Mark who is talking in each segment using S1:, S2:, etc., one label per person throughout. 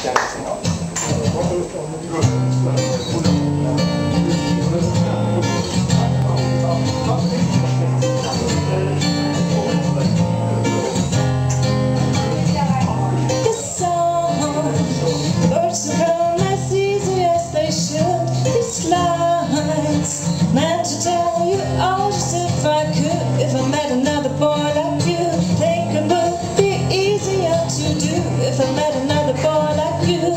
S1: Meant to tell you all just if I could. If I met another boy like you, think it would be easier to do. If I met another boy like you.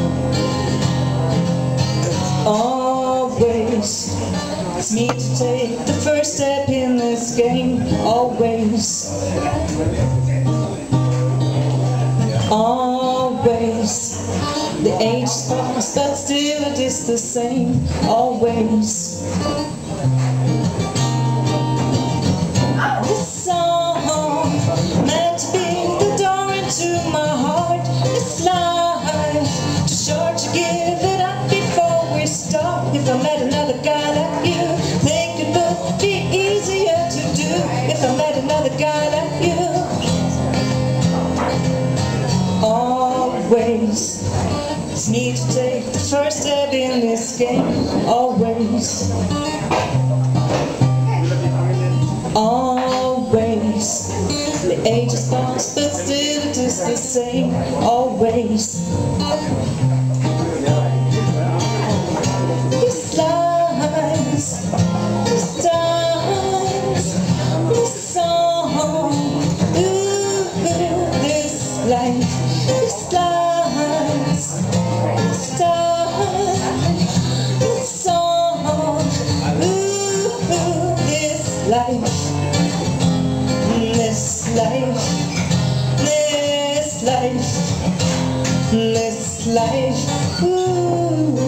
S1: Always, it's me to take the first step in this game. Always, always. The age is past, but still it is the same. Always. This song meant to be the door into my heart. This life too short to give it up before we start. If I met another guy like you, think it would be easier to do. If I met another guy like you. Always, it's me to take the first step in this game. Always, always. The age is past, but still it is the same. Always. This lies, this times, this song, ooh, this life, this lies, this time, this song, ooh, this life, this life, this life, this life, ooh.